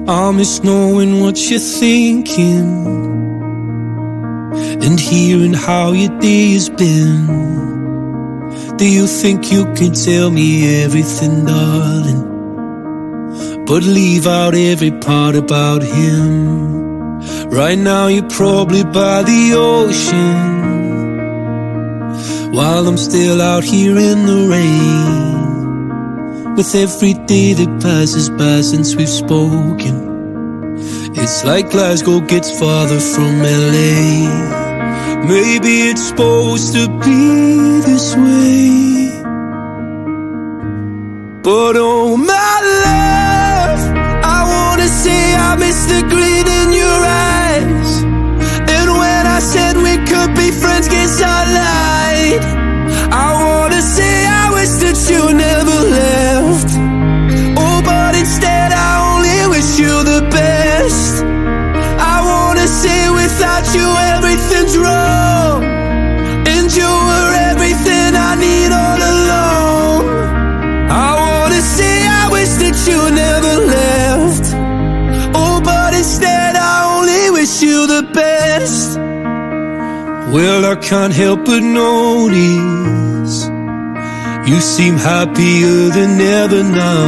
I miss knowing what you're thinking and hearing how your day has been. Do you think you can tell me everything, darling, but leave out every part about him? Right now you're probably by the ocean, while I'm still out here in the rain. With every day that passes by since we've spoken, it's like Glasgow gets farther from LA. Maybe it's supposed to be this way, but oh my love, I wanna say I miss the gleam in your eyes. And when I said we could be friends, guess I lied. I wanna say I wish that you never left. Oh, but instead I only wish you the best. I wanna say without you everything's wrong, and you were everything I need all along. I wanna say I wish that you never left. Oh, but instead I only wish you the best. Well, I can't help but notice you seem happier than ever now,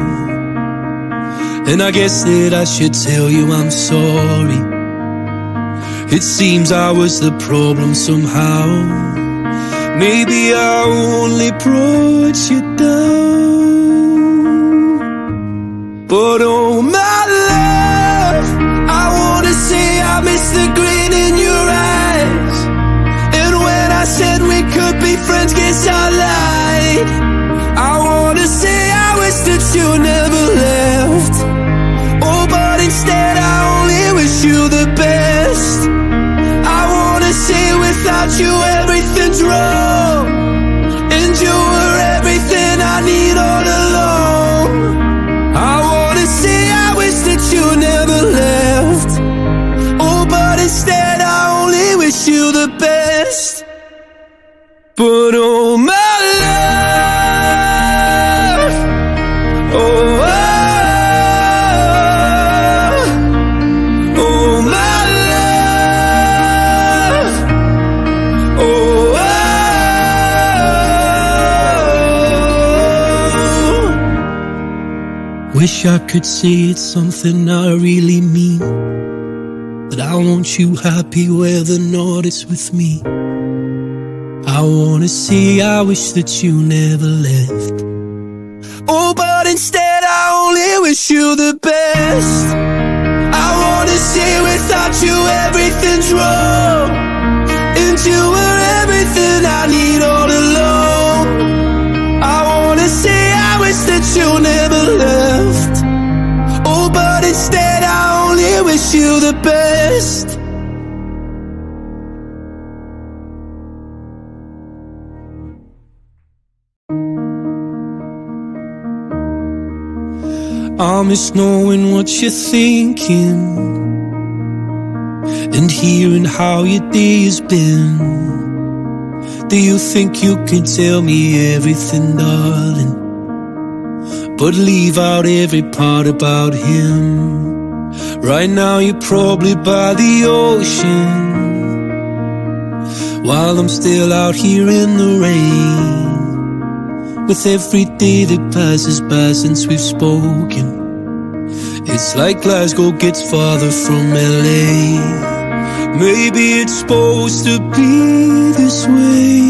and I guess that I should tell you I'm sorry. It seems I was the problem somehow. Maybe I only brought you down, but oh my love, I wanna say I miss the gleam in your eyes. And when I said we could be friends, guess I lied. I wanna say I wish that you never left. Oh, but instead I only wish you the best. I wanna say without you everything's wrong, and you were everything I need all along. I wanna say I wish that you never left. Oh, but instead I only wish you the best. But oh my love, oh, oh my love, oh, wish I could say it's something I really mean, but I want you happy whether or not it's with me. I wanna say I wish that you never left. Oh, but instead I only wish you the best. I wanna say without you everything's wrong, and you were everything I need all along. I wanna say I wish that you never left. Oh, but instead I only wish you the best. I miss knowing what you're thinking and hearing how your day has been. Do you think you can tell me everything, darling, but leave out every part about him? Right now you're probably by the ocean, while I'm still out here in the rain. With every day that passes by since we've spoken, it's like Glasgow gets farther from LA. Maybe it's supposed to be this way,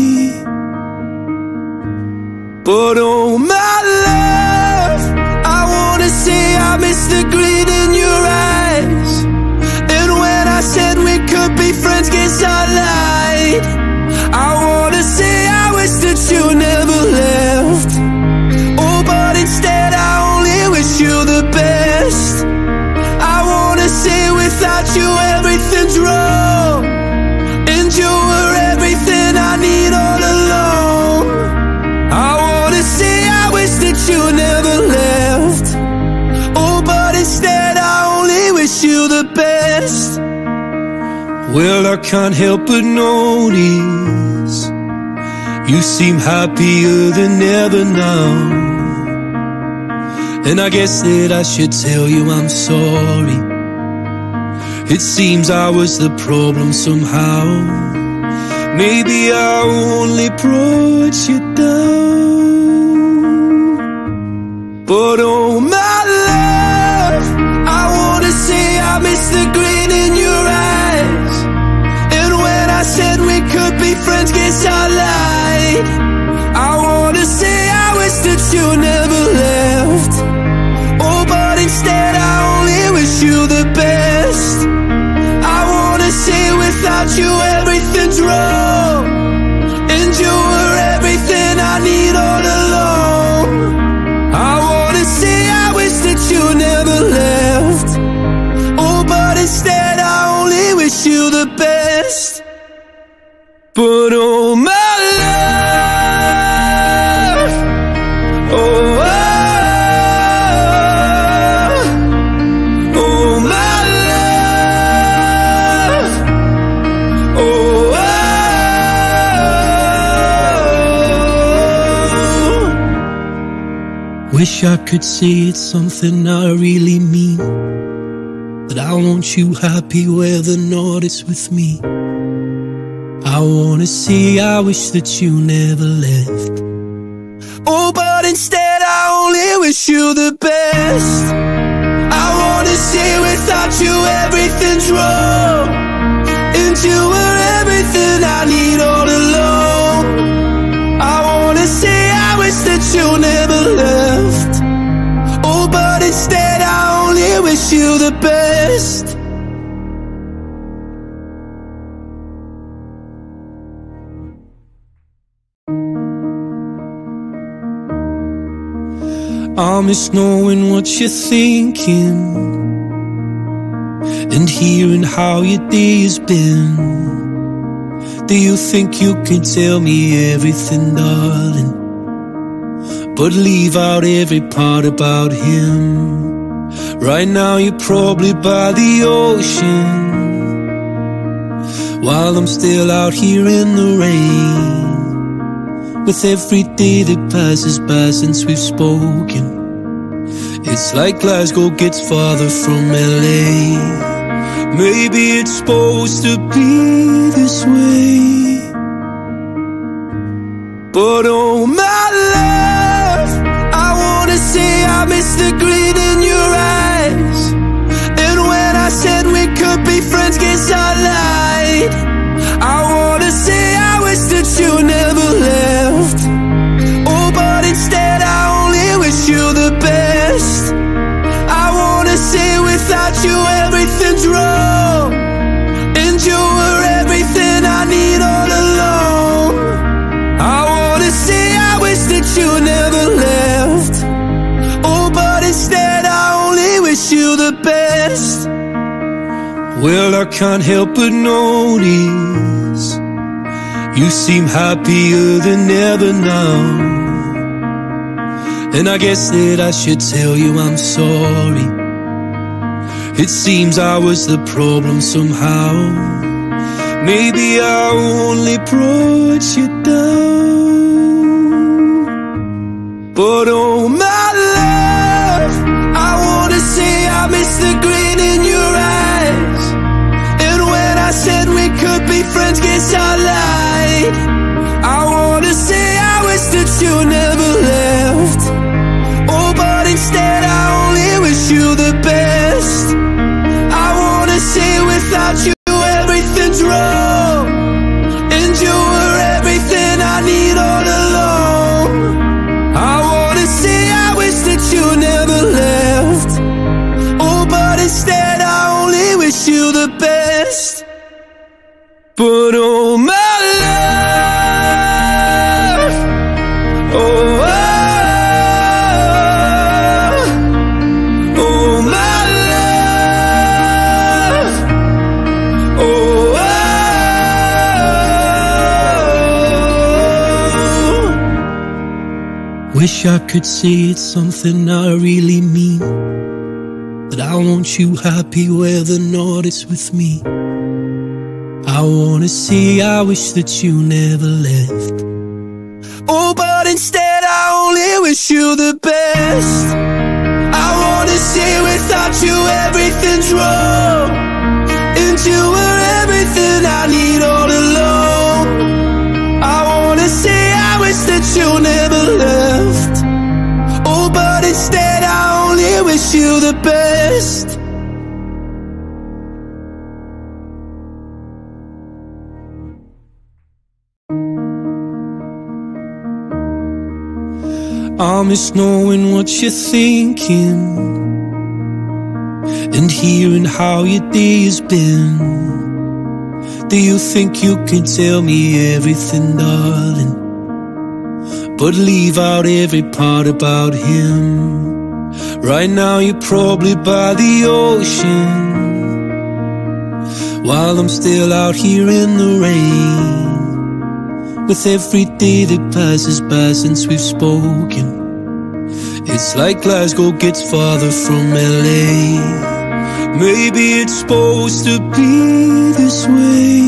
but oh my love, I wanna say I miss the gleam in your eyes. And when I said we could be friends, guess I lied. I wanna say I wish that you never left. Oh, but instead I only wish you the best. I wanna say without you everything's wrong, and you were everything I need all along. I wanna say I wish that you never left. Oh, but instead I only wish you the best. Well, I can't help but notice you seem happier than ever now, And I guess that I should tell you I'm sorry. It seems I was the problem somehow. Maybe I only brought you down. But oh my love, I wanna say I miss the grin in your eyes. And when I said we could be friends, guess I lied. I wanna say I wish that you never left. Oh, but instead I only wish you the best. I wanna say without you everything's wrong, and you were everything I need all along. I wanna say I wish that you never left. Oh, but instead I only wish you the best. But oh my love, oh, oh my love, oh, wish I could say it's something I really mean, that I want you happy whether or not it's with me. I wanna say I wish that you never left. Oh, but instead I only wish you the best. I wanna say without you everything's wrong, and you were everything I need all along. I wanna say I wish that you never left. Oh, but instead I only wish you the best. I miss knowing what you're thinking, and hearing how your day has been. Do you think you can tell me everything, darling, but leave out every part about him? Right now you're probably by the ocean, while I'm still out here in the rain. With every day that passes by since we've spoken, it's like Glasgow gets farther from LA. Maybe it's supposed to be this way. But oh my love, I wanna say I miss the grin in your eyes. And when I said we could be friends, guess I lied. I wanna say I wish that you never left. Oh, but instead I only wish you the best. I wanna say without you everything's wrong, and you were everything I need all along. I wanna say I wish that you never left. Oh, but instead I only wish you the best. Well, I can't help but notice you seem happier than ever now. And I guess that I should tell you I'm sorry. It seems I was the problem somehow. Maybe I only brought you down. But oh my love, I wanna say I miss the grin in your eyes. And when I said we could be friends, guess I lied. I wanna say I wish that you never left. Oh, but instead I only wish you the best. I wanna say without you everything's wrong, and you were everything I need all along. I wanna say I wish that you never left. Oh, but instead I only wish you the best. But oh my love, oh, oh my love, oh, wish I could say it's something I really mean, that I want you happy whether or not it's with me. I wanna say I wish that you never left. Oh, but instead I only wish you the best. say without you everything's wrong, and you were everything I need all along. I wanna say I wish that you never left. Oh, but instead I only wish you the best. I miss knowing what you're thinking and hearing how your day has been. Do you think you can tell me everything, darling, but leave out every part about him? Right now you're probably by the ocean, while I'm still out here in the rain. With every day that passes by since we've spoken, it's like Glasgow gets farther from LA. Maybe it's supposed to be this way,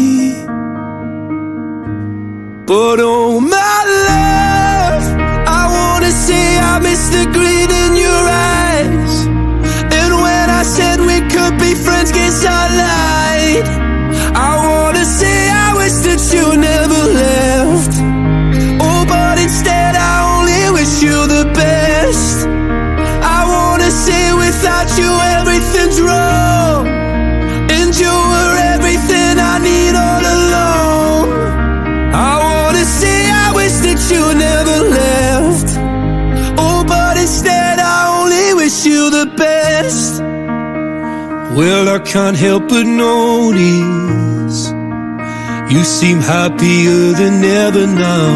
but oh my love, I wanna say I miss the gleam in your eyes. And when I said we could be friends, guess I lied. I wanna say I wish that you never left. Oh, but instead I only wish you the best. I wanna say without you everything's wrong, and you were everything I need all along. I wanna say I wish that you never left. Oh, but instead I only wish you the best. Well, I can't help but notice you seem happier than ever now,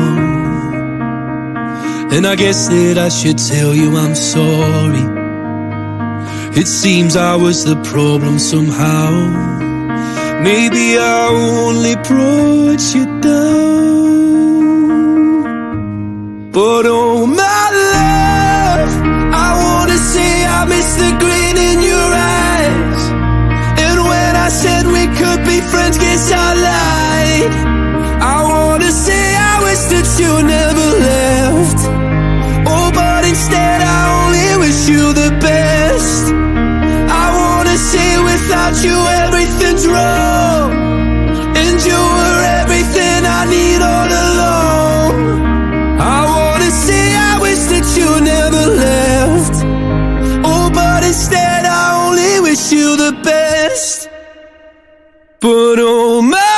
and I guess that I should tell you I'm sorry. It seems I was the problem somehow. Maybe I only brought you down, but oh my love, I wanna say I miss the gleam in your eyes. And when I said we could be friends, guess I lied. I wanna say I wish that you never left. Oh, but instead I only wish you the best. I wanna say without you everything's wrong, and you were everything I need all along. I wanna say I wish that you never left. Oh, but instead I only wish you the best. But oh my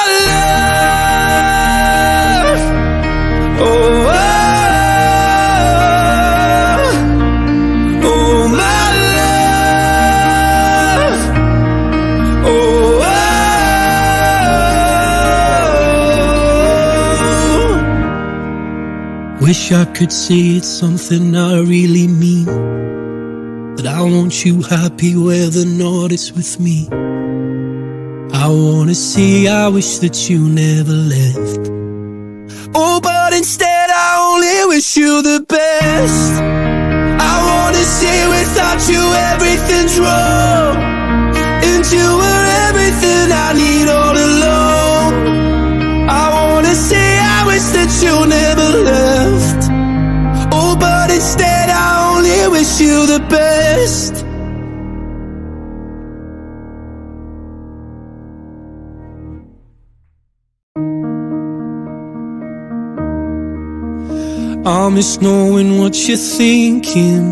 love, oh, oh my love, oh, wish I could say it's something I really mean, that I want you happy whether or not it's with me. I wanna say I wish that you never left. Oh, but instead I only wish you the best. I wanna say without you everything's wrong, and you were everything I need all along. I wanna say I wish that you never left. Oh, but instead I only wish you the best. I miss knowing what you're thinking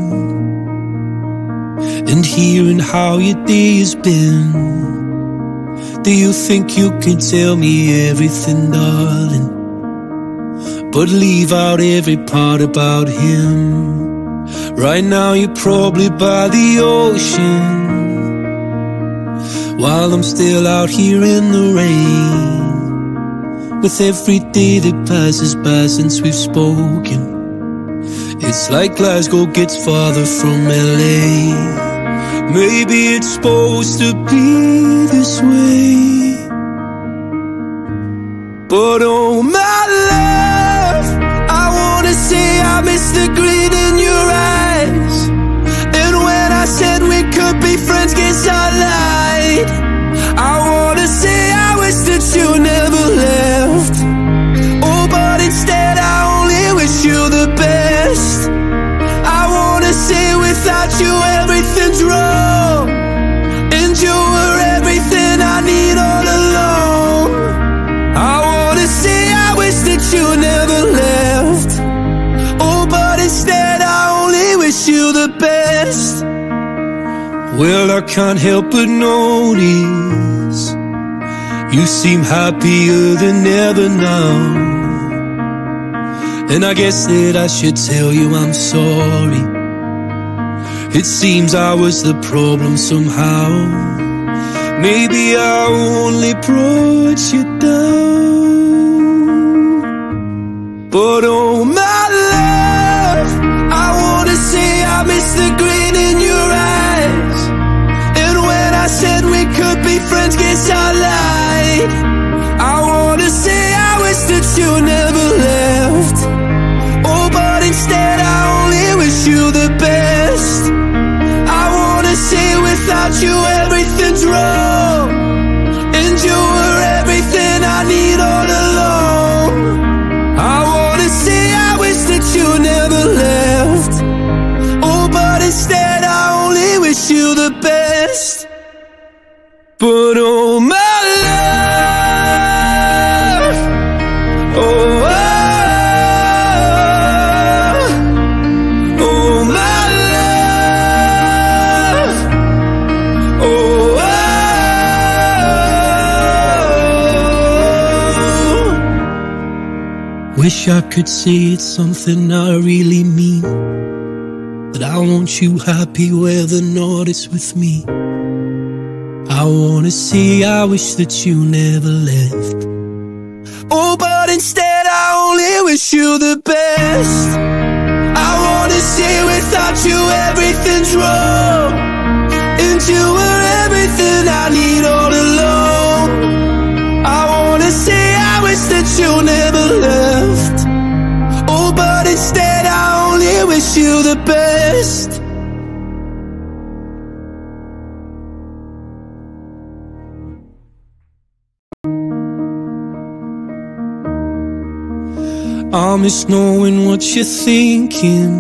and hearing how your day has been. Do you think you can tell me everything, darling, but leave out every part about him? Right now you're probably by the ocean, while I'm still out here in the rain. With every day that passes by since we've spoken, it's like Glasgow gets farther from LA. Maybe it's supposed to be this way, but oh my love, I wanna say I miss the gleam in your eyes. And when I said we could be friends, guess I lied. I wanna say I wish that you never left. Oh, but instead I only wish you the best. I wanna say without you everything's wrong, wish you the best. Well, I can't help but notice you seem happier than ever now. And I guess that I should tell you I'm sorry. It seems I was the problem somehow. Maybe I only brought you down. But oh my love, I wanna say I miss the grin in your eyes. And when I said we could be friends, guess I lied. I wanna say I wish that you never left. Oh, but instead I only wish you the best. I wanna say without you everything's wrong, and you were everything I need all along. I wanna say I wish that you never left. Oh, but instead I only wish you the best. But oh my love, oh, oh my love, oh, wish I could say it's something I really mean, that I want you happy where the north is with me. I wanna say I wish that you never left. Oh, but instead I only wish you the best. I wanna say without you everything's wrong, and you were everything I need all along. I wanna say I wish that you never left. Oh, but instead I only wish you the best. I miss knowing what you're thinking,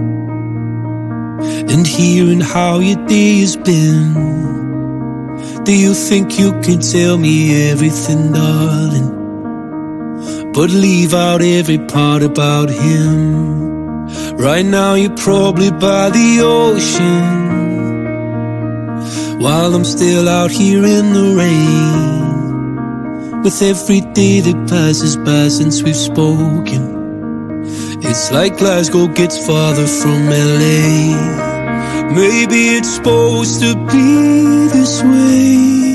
and hearing how your day has been. Do you think you can tell me everything, darling, but leave out every part about him? Right now you're probably by the ocean, while I'm still out here in the rain. With every day that passes by since we've spoken, it's like Glasgow gets farther from LA. Maybe it's supposed to be this way.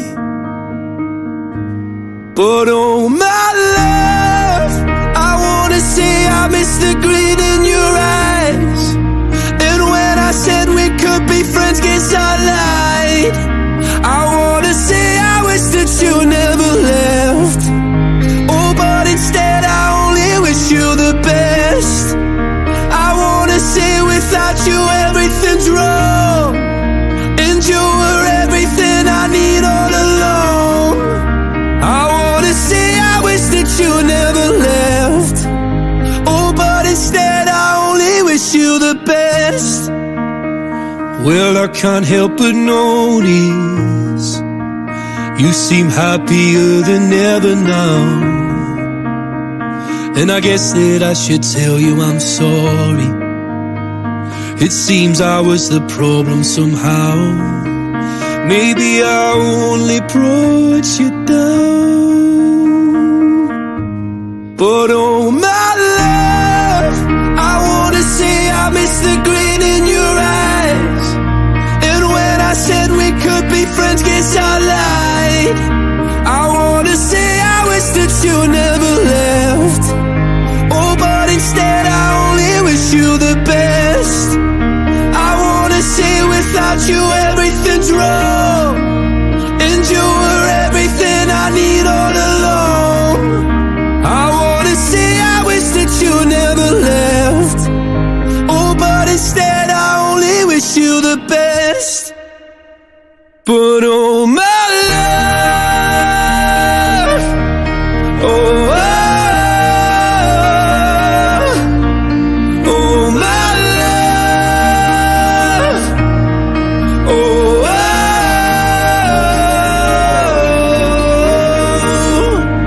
But oh my love, I wanna say I miss the grin in your eyes. And when I said we could be friends, guess I lied. I wanna say I wish that you never left. Oh, but instead I only wish you the best. I wanna say without you everything's wrong, and you were everything I need all along. I wanna say I wish that you never left. Oh, but instead I only wish you the best. Well, I can't help but notice you seem happier than ever now. And I guess that I should tell you I'm sorry. It seems I was the problem somehow. Maybe I only brought you down. But oh my love, I wanna say I miss the grin in your eyes. And when I said we could be friends, guess I lied. I wanna say I wish that you never left. Oh, but instead I only wish you the best. I wanna say without you everything's wrong, and you were everything I need all along. I wanna say I wish that you never left. Oh, but instead I only wish you the best. But oh my love, oh, oh my love, oh,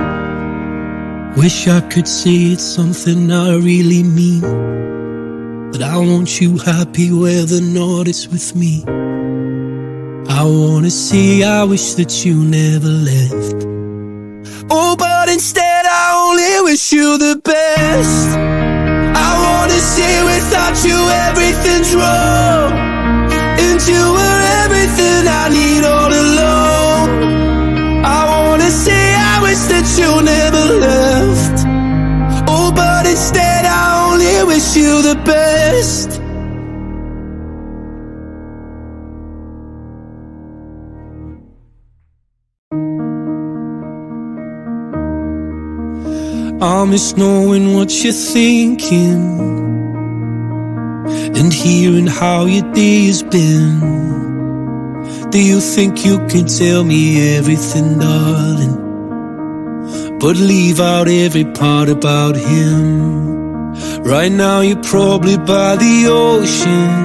wish I could say it's something I really mean, But I want you happy where the north is with me. I wanna see, I wish that you never left. Oh, but instead I only wish you the best. I wanna see without you everything's wrong, and you were everything I need all along. I wanna say I wish that you never left. Oh, but instead I only wish you the best. I miss knowing what you're thinking and hearing how your day has been. Do you think you can tell me everything, darling, but leave out every part about him? Right now you're probably by the ocean,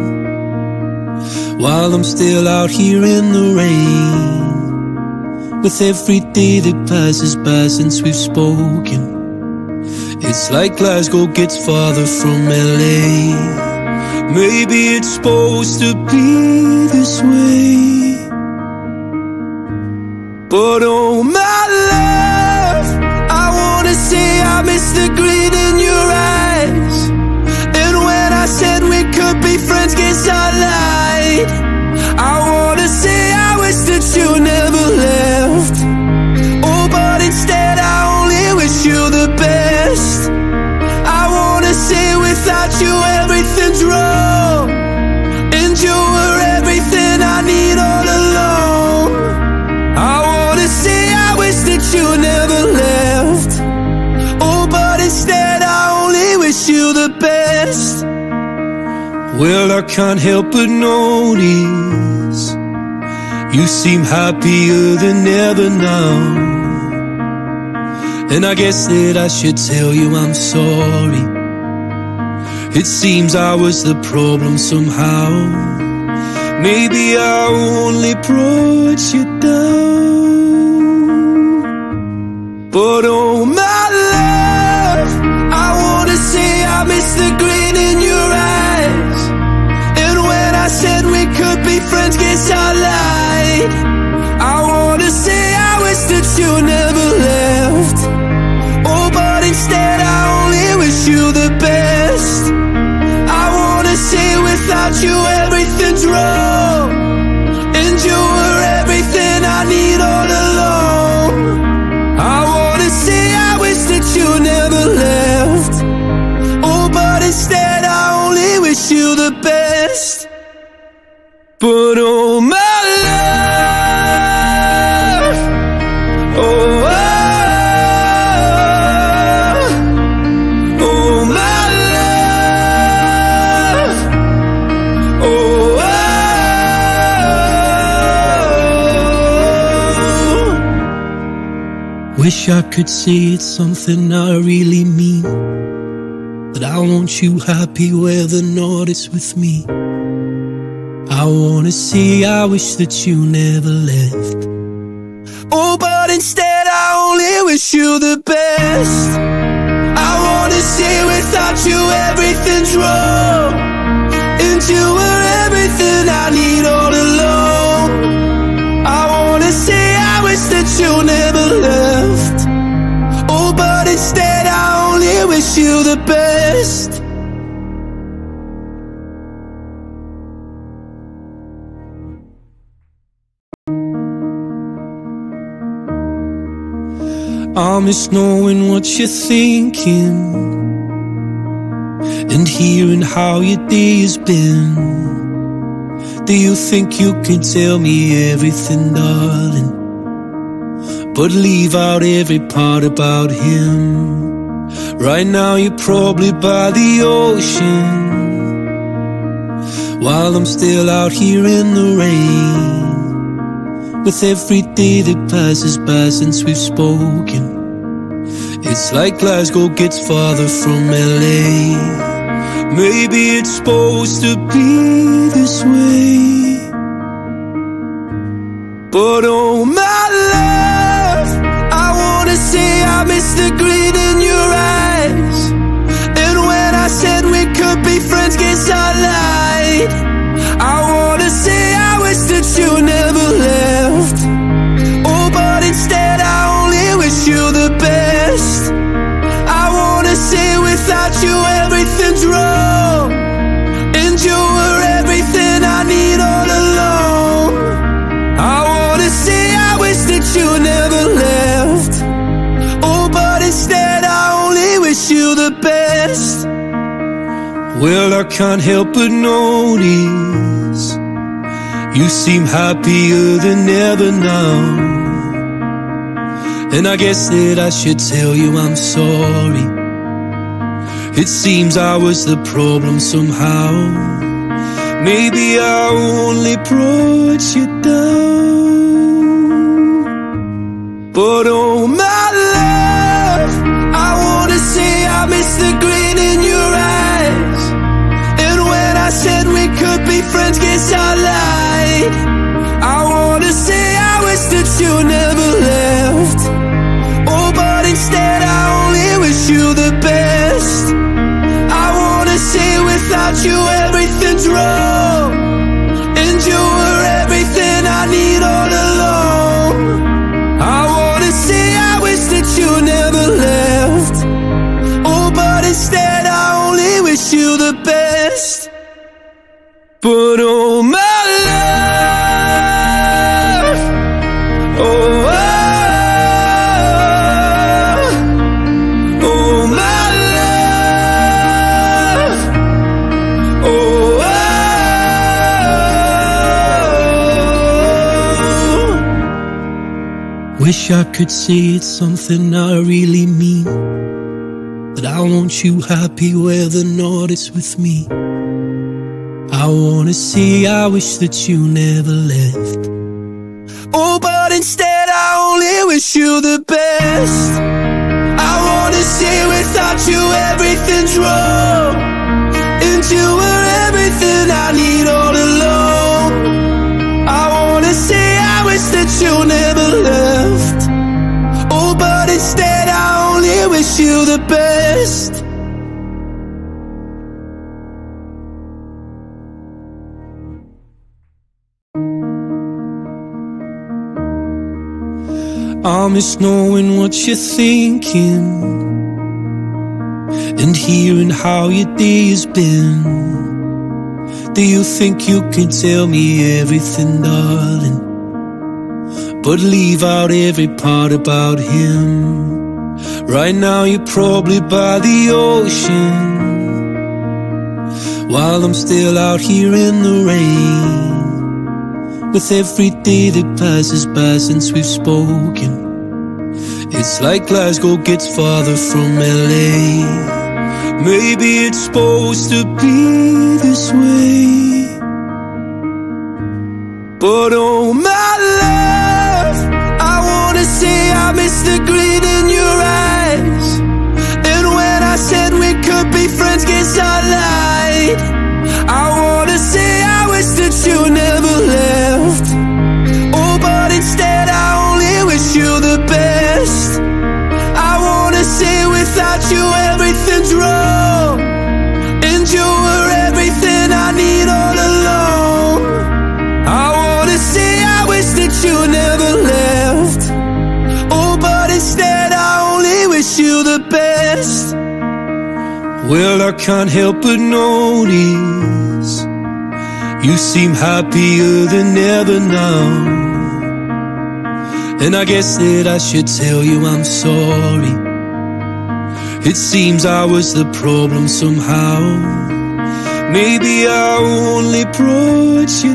while I'm still out here in the rain. With every day that passes by since we've spoken, it's like Glasgow gets farther from LA. Maybe it's supposed to be this way, but oh my love, I wanna say I miss the green in your eyes. And when I said we could be friends, guess I lied. I wanna say I wish that you never left. Oh, but instead I only wish you the best. I wanna say without you everything's wrong, and you were everything I need all along. I wanna say I wish that you never left. Oh, but instead I only wish you the best. Well, I can't help but notice you seem happier than ever now, and I guess that I should tell you I'm sorry. It seems I was the problem somehow. Maybe I only brought you down, but oh my love, I wanna say I miss the green in your eyes. And when I said we could be friends, guess I lied. I wanna say I wish that you never left. Oh, but instead I only wish you the best. I wanna say without you everything's wrong, and you were everything I need all along. I wanna say I wish that you never left. Oh, but instead I only wish you the best. But oh my love, oh, oh my love, oh, wish I could say it's something I really mean, that I want you happy where the north is with me. I wanna see, I wish that you never left. Oh, but instead I only wish you the best. I wanna say without you everything's wrong, and you were everything I need all along. I wanna say I wish that you never left. Oh, but instead I only wish you the best. I miss knowing what you're thinking and hearing how your day has been. Do you think you can tell me everything, darling, but leave out every part about him? Right now you're probably by the ocean, while I'm still out here in the rain. With every day that passes by since we've spoken, it's like Glasgow gets farther from LA. Maybe it's supposed to be this way, but oh my love, I wanna say I miss the green in your eyes. And when I said we could be friends, Well, I can't help but notice you seem happier than ever now. And I guess that I should tell you I'm sorry. It seems I was the problem somehow. Maybe I only brought you down. But oh my love, I wanna say I miss the grin in your eyes. And when I said we could be friends, guess I lied. I wanna say I wish that you never left. Oh, but instead I only wish you the best. I wanna say without you everything's wrong, and you were everything I need all along. I wanna say I wish that you never left. Oh, but instead I only wish you the best. But oh my love, oh, oh my love, oh, wish I could say it's something I really mean, that I want you happy whether or not it's with me. I wanna say I wish that you never left. Oh, but instead I only wish you the best. I wanna say without you everything's wrong, and you were everything I need all along. I wanna say I wish that you never left. Oh, but instead I only wish you the best. I miss knowing what you're thinking, and hearing how your day has been. Do you think you can tell me everything, darling, but leave out every part about him? Right now you're probably by the ocean, while I'm still out here in the rain. With every day that passes by since we've spoken, it's like Glasgow gets farther from LA. Maybe it's supposed to be this way. But oh my love, I wanna say I miss the grin in your eyes. And when I said we could be friends, guess I lied. I wanna say I wish that you never left. Oh, but instead I only wish you the best. I wanna say without you everything's wrong, and you were everything I need all along. I wanna say I wish that you never left. Oh, but instead I only wish you the best. Well, I can't help but notice you seem happier than ever now. And I guess that I should tell you I'm sorry. It seems I was the problem somehow. Maybe I only brought you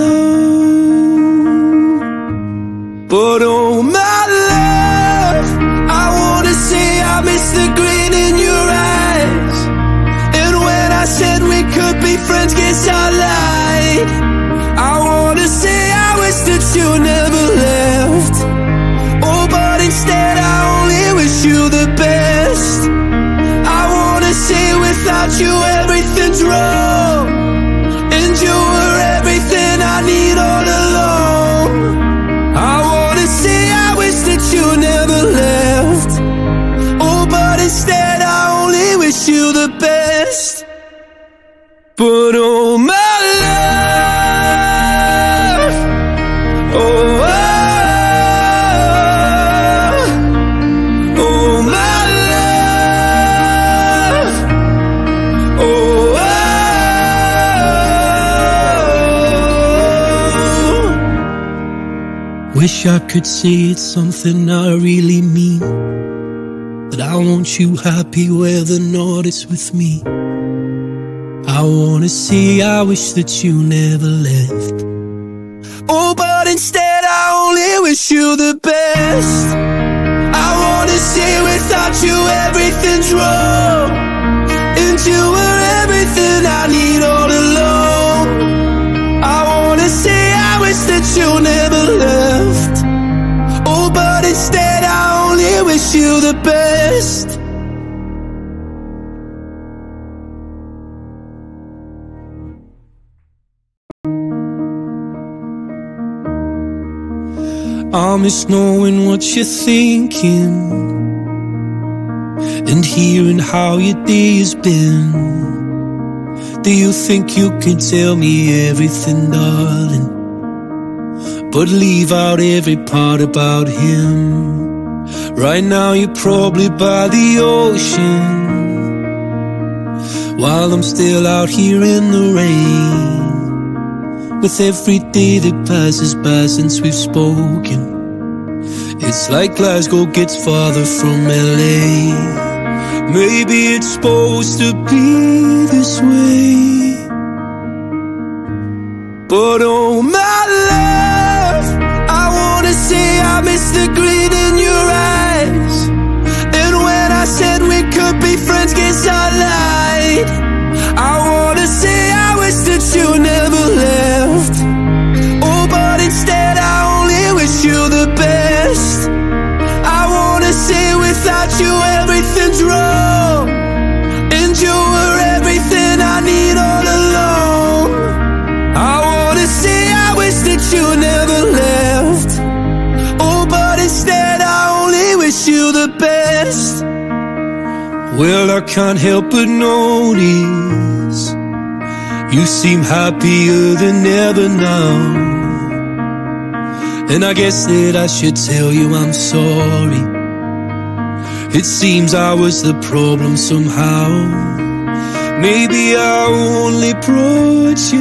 down. But oh my love, I wanna say I miss the grin in your eyes. And when I said we could be friends, guess I lied. I wanna say I wish that you never left. Oh, but instead I only wish you the best. I wanna say without you everything's wrong, and you were everything I need all along. I wanna say I wish that you never left. Oh, but instead I only wish you the best. But oh my love, oh, oh my love, oh, wish I could say it's something I really mean, that I want you happy whether or not it's with me. I wanna say I wish that you never left. Oh, but instead I only wish you the best. I wanna say without you everything's wrong, and you were everything I need all along. I wanna say I wish that you never left. Oh, but instead I only wish you the best. I miss knowing what you're thinking and hearing how your day has been. Do you think you can tell me everything, darling, but leave out every part about him? Right now you're probably by the ocean, while I'm still out here in the rain. With every day that passes by since we've spoken, it's like Glasgow gets farther from LA. Maybe it's supposed to be this way, but oh my love, I wanna say I miss the grin in your eyes. And when I said we could be friends, guess I lied. I wanna say I wish that you never left. Oh, but instead I only wish you the best. I wanna say without you everything's wrong, and you were everything I need all along. I wanna say I wish that you never left. Oh, but instead I only wish you the best. Well, I can't help but notice you seem happier than ever now, and I guess that I should tell you I'm sorry. It seems I was the problem somehow. Maybe I only brought you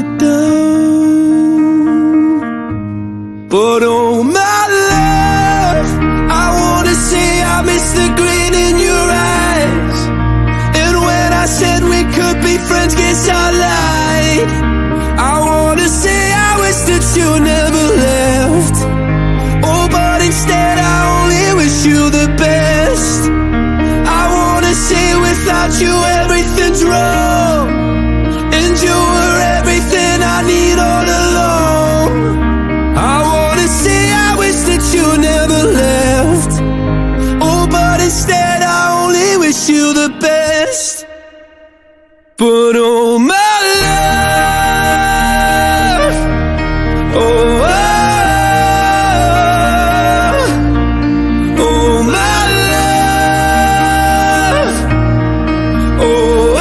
down, but oh my love, I wanna say I miss the grin in your eyes. And when I said we could be friends, guess I lied. I wanna say I wish that you never left. Oh, but instead I only wish you the best. I wanna say without you everything's wrong, and you were everything I need all along. I wanna say I wish that you never left. Oh, but instead I only wish you the best. But oh my love, oh, oh my love, oh,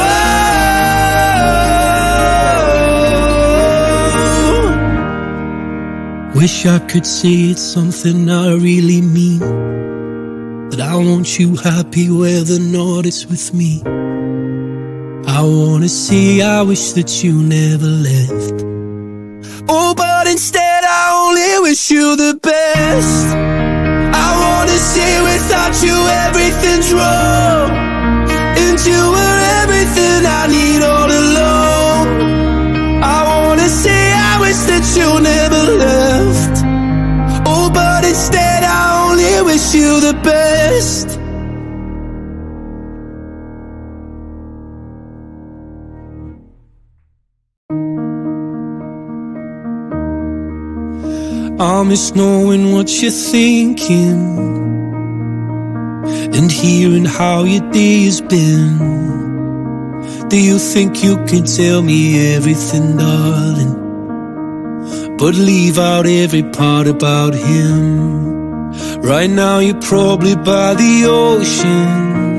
wish I could say it's something I really mean, that I want you happy whether or not it's with me. I wanna say I wish that you never left. Oh, but instead I only wish you the best. I wanna say without you everything's wrong, and you were everything I need all along. I wanna say I wish that you never left. Oh, but instead I only wish you the best. I miss knowing what you're thinking and hearing how your day has been. Do you think you can tell me everything, darling, but leave out every part about him? Right now you're probably by the ocean,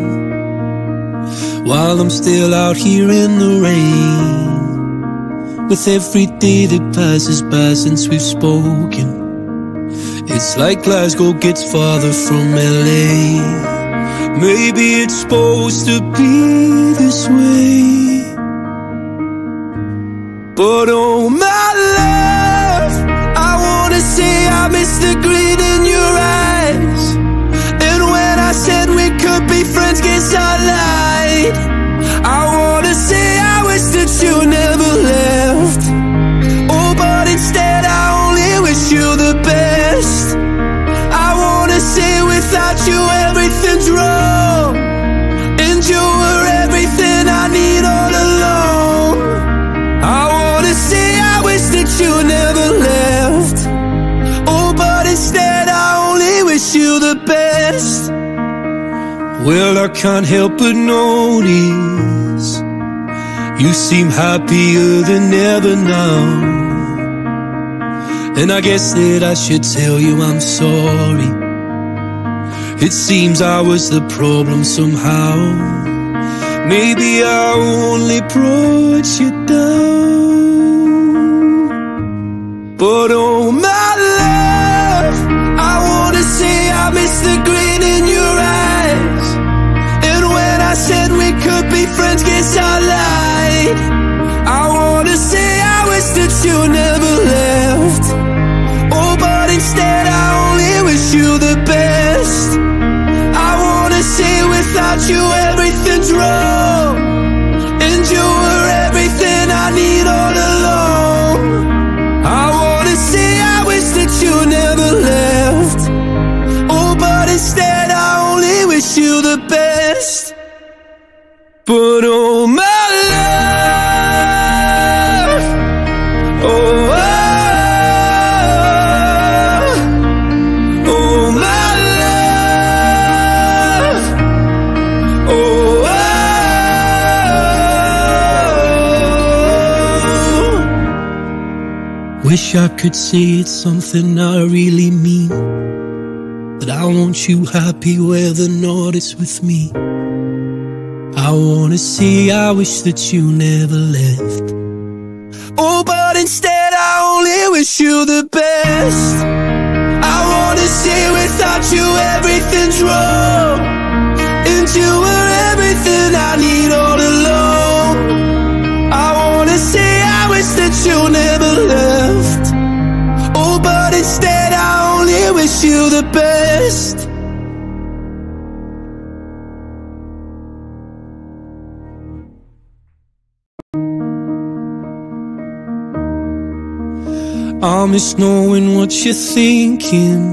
while I'm still out here in the rain. With every day that passes by since we've spoken, it's like Glasgow gets farther from LA. Maybe it's supposed to be this way, but oh my love, I wanna say I miss the grin in your eyes. And when I said we could be friends, guess I lied. I wanna say I wish that you you never left. Oh, but instead I only wish you the best. Well, I can't help but notice you seem happier than ever now. And I guess that I should tell you I'm sorry. It seems I was the problem somehow. Maybe I only brought you down. But oh my love, I wanna say I miss the grin in your eyes. And when I said we could be friends, guess I lied. I wanna say I wish that you never left. Oh, but instead I only wish you the best. I wanna say without you everything's wrong, and you were everything I need all along. I wanna say I wish that you never left. Oh, but instead I only wish you the best. But oh my love, oh, oh my love, oh, wish I could say it's something I really mean, that I want you happy whether or not it's with me. I wanna say I wish that you never left. Oh, but instead I only wish you the best. I wanna say without you everything's wrong, and you were everything I need all along. I wanna say I wish that you never left. Oh, but instead I only wish you the best. I miss knowing what you're thinking,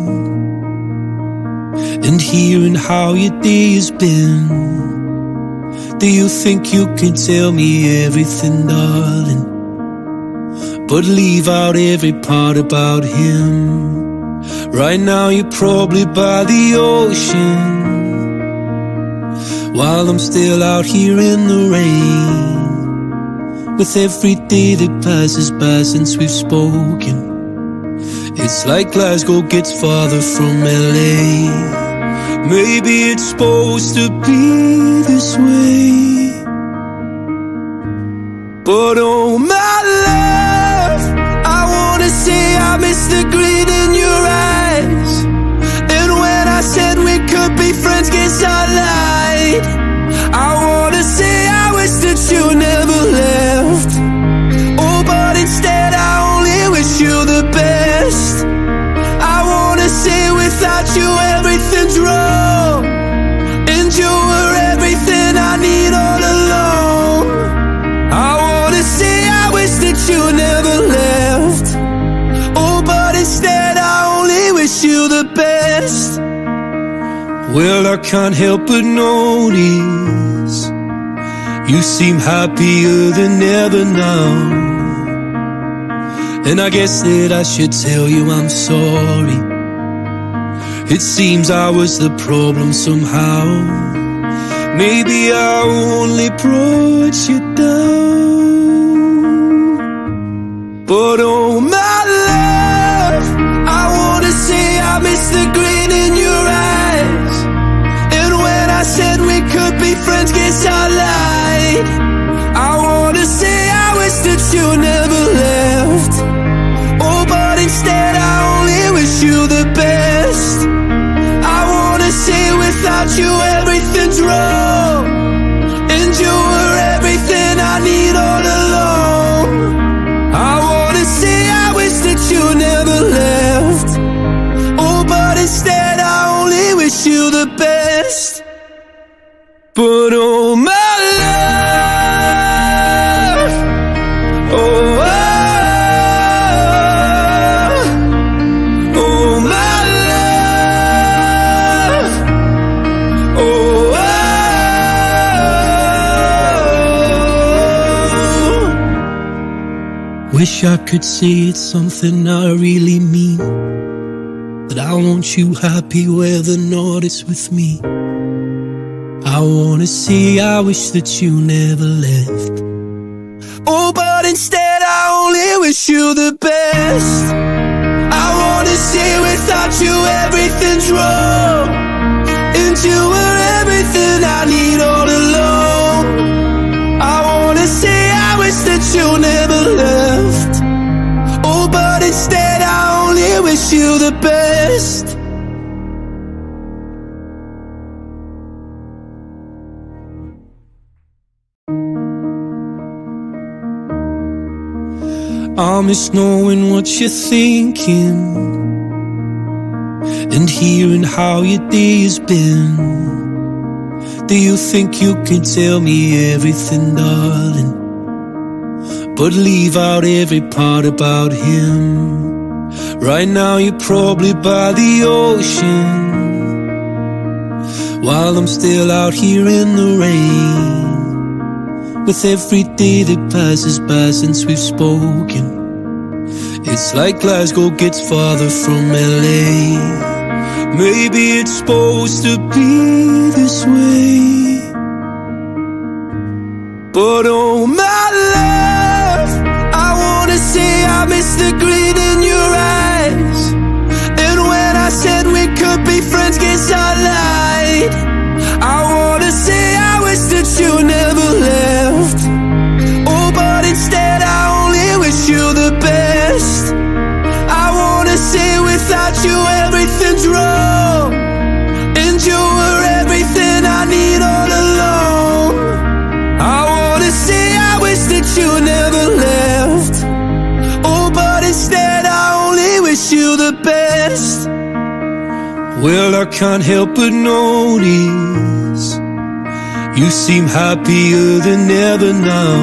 and hearing how your day has been. Do you think you can tell me everything, darling, but leave out every part about him? Right now you're probably by the ocean, while I'm still out here in the rain. With every day that passes by since we've spoken, it's like Glasgow gets farther from LA. Maybe it's supposed to be this way. But oh my love, I wanna say I miss the grin in your eyes. And when I said we could be friends, guess I lied. I wanna say I wish that you never left. Oh, but instead I only wish you the best. I wanna say without you everything's wrong, and you were everything I need all along. I wanna say I wish that you never left. Oh, but instead I only wish you the best. Well, I can't help but notice you seem happier than ever now. And I guess that I should tell you I'm sorry. It seems I was the problem somehow. Maybe I only brought you down. But oh my love, I wanna say I miss the grin in your eyes. And when I said we could be friends, guess I lied. I wanna say I wish that you never left. Oh, but instead I only wish you the best. I wanna say without you everything's wrong, and you were everything I need all along. I wanna say I wish that you never left. Oh, but instead I only wish you the best. But oh my love, Wish I could say it's something I really mean, that I want you happy where the north is with me. I wanna say I wish that you never left. Oh, but instead I only wish you the best. I wanna say without you everything's wrong, and you were everything I need all along. I wanna say I wish that you never left. Oh, but instead I only wish you the best. I miss knowing what you're thinking and hearing how your day has been. Do you think you can tell me everything, darling, but leave out every part about him? Right now you're probably by the ocean, while I'm still out here in the rain. With every day that passes by since we've spoken, it's like Glasgow gets farther from LA. Maybe it's supposed to be this way, but oh my love, I wanna say I miss the green in your eyes. And when I said we could be friends, guess I lied. I wanna say I wish that you never left. Oh, but instead I only wish you the best. I wanna say without you everything's wrong, and you were everything I need all along. I wanna say I wish that you never left. Oh, but instead I only wish you the best. Well, I can't help but notice you seem happier than ever now,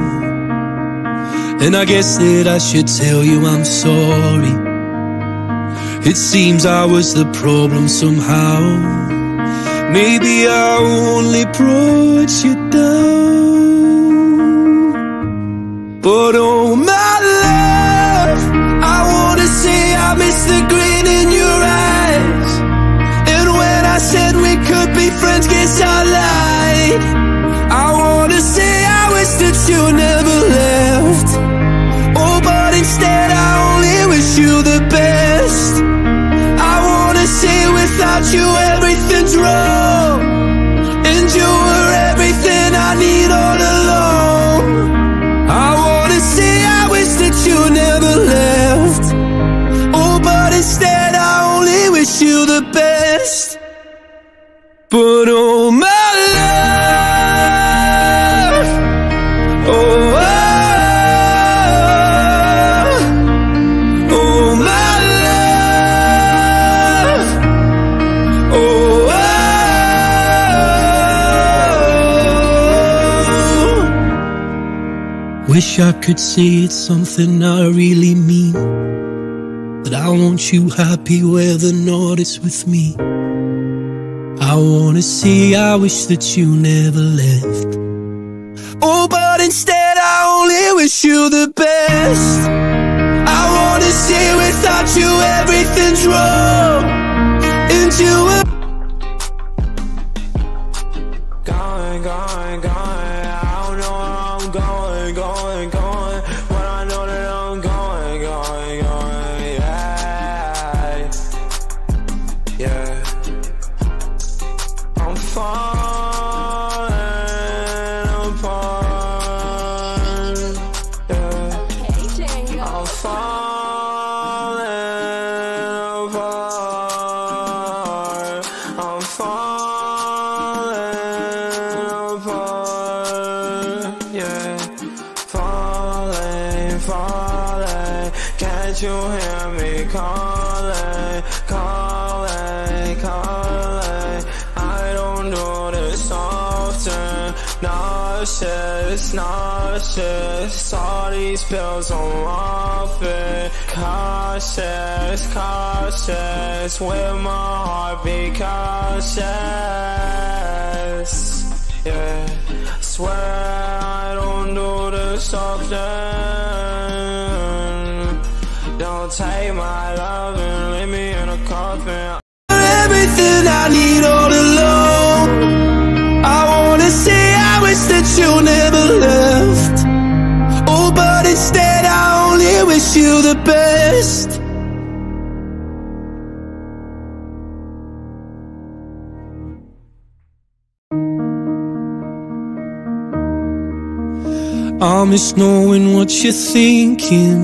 and I guess that I should tell you I'm sorry. It seems I was the problem somehow. Maybe I only brought you down, but oh my love, I wanna say I miss the green in your eyes. And when I said we could be friends, guess I lied. I wanna say I wish that you never left. Oh, but instead I only wish you the best. I wanna say without you everything's wrong, and you were everything I need all along. I wanna say I wish that you never left. Oh, but instead I only wish you the best. But oh my love, oh, oh my love, oh, wish I could say it's something I really mean, that I want you happy where the north is with me. I wanna say I wish that you never left. Oh, but instead I only wish you the best. I wanna say without you everything's wrong, and you were going, going, going. I don't know where I'm going, going, going, but I know that I'm going, going, going. Yeah, yeah. I'm falling apart, yeah. I'm falling apart. I'm falling apart, yeah. Falling, falling. Can't you hear me calling, calling, calling? I don't do this often. Nauseous, nauseous. All these pills I'm off it. Cautious, cautious. With my heart be cautious, yeah. swear I don't do this often. Don't take my love and leave me in a coffin. Everything I need all alone. I wanna say I wish that you never left. Oh, but instead I only wish you the best. I miss knowing what you're thinking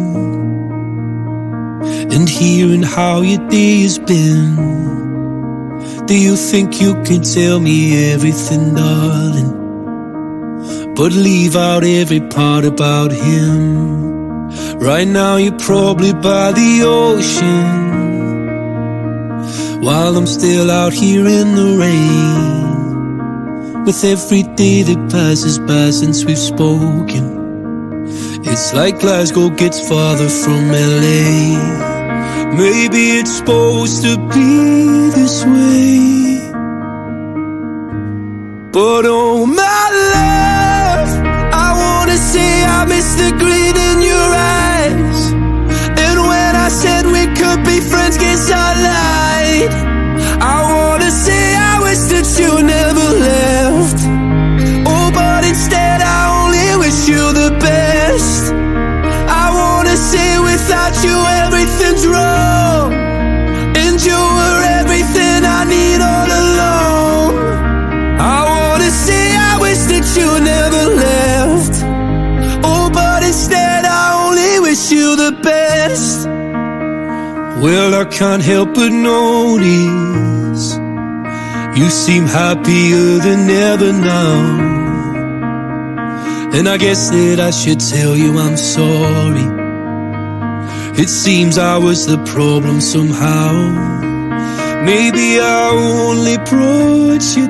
and hearing how your day has been. Do you think you can tell me everything, darling, but leave out every part about him? Right now you're probably by the ocean, while I'm still out here in the rain. With every day that passes by since we've spoken, it's like Glasgow gets farther from LA. Maybe it's supposed to be this way, but oh my love, I wanna say I miss the green in your eyes. And when I said we could be friends, guess I lied. I wanna say I wish that you never left. Oh, but instead I only wish you the best. I wanna say without you everything's wrong, and you were everything I need all along. I wanna say I wish that you never left. Oh, but instead I only wish you the best. Well, I can't help but notice you seem happier than ever now, and I guess that I should tell you I'm sorry. It seems I was the problem somehow. Maybe I only brought you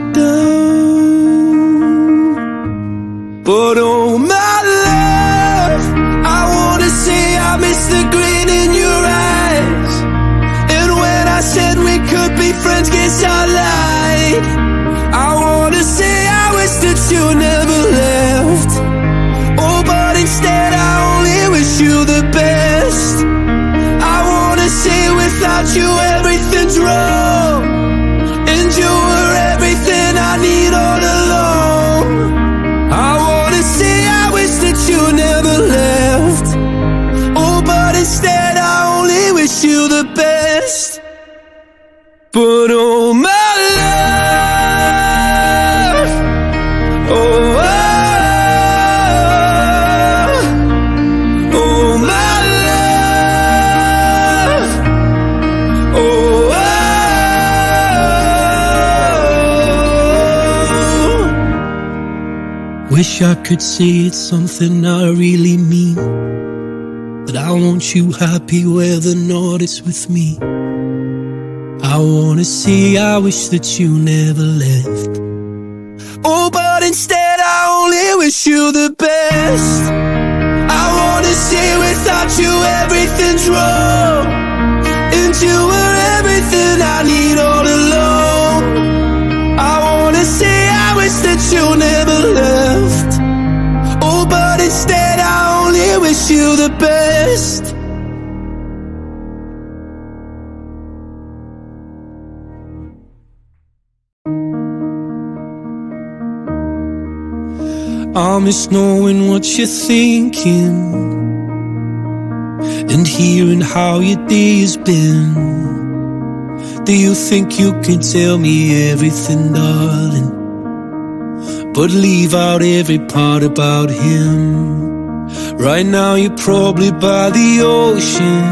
down, but oh my love, I wanna say I miss the green in your eyes. And when I said we could be friends, guess I lied. I wanna say I wish that you never left. Oh, but instead I only wish you the best. I wanna say without you everything's wrong, and you were everything I need all along. I wanna say I wish that you never left. Oh, but instead I only wish you the best. But oh my love, oh, oh my love, oh, wish I could say it's something I really mean, that I want you happy whether or not it's with me. I wanna say I wish that you never left. Oh, but instead I only wish you the best. I wanna say without you everything's wrong, and you were everything I need all along. I wanna say I wish that you never left. Oh, but instead I only wish you the best. I miss knowing what you're thinking and hearing how your day has been. Do you think you can tell me everything, darling, but leave out every part about him? Right now you're probably by the ocean,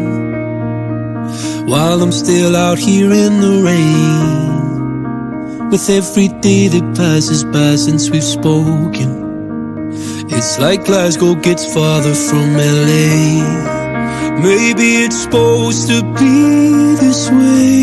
while I'm still out here in the rain. With every day that passes by since we've spoken, it's like Glasgow gets farther from LA. Maybe it's supposed to be this way,